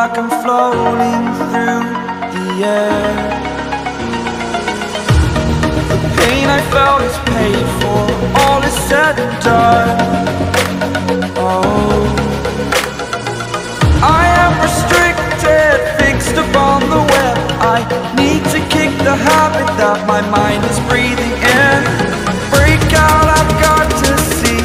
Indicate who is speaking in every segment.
Speaker 1: like I'm floating through the air. The pain I felt is paid for, all is said and done. Oh, I am restricted, fixed upon the web. I need to kick the habit that my mind is breathing in. Break out, I've got to see.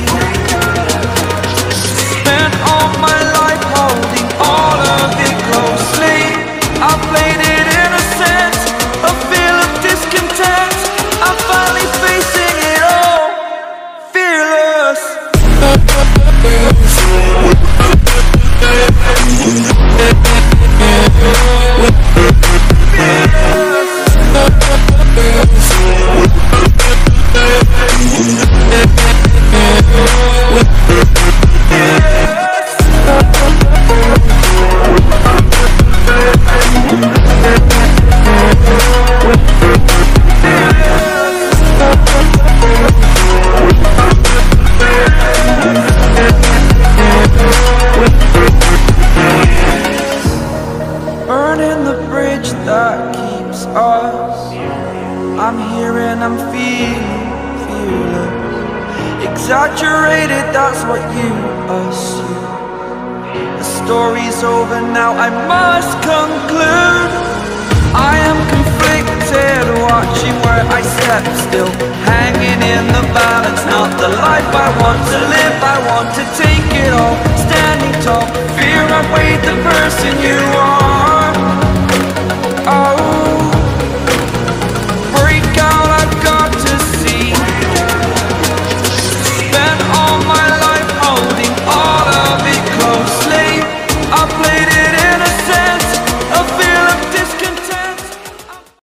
Speaker 1: Spent all my life holding all of it closely. I played it innocent, a feel of discontent. I'm finally facing it all, fearless. Burning the bridge that keeps us. I'm here and I'm feeling fearless. Exaggerated, that's what you assume. The story's over now, I must conclude. I am conflicted, watching where I step still, hanging in the balance. Not the life I want to live, I want to take it all. Standing tall, fear I weighed the person you are. Oh, break out, I've got to see. Spent all my life holding all of it closely. I played it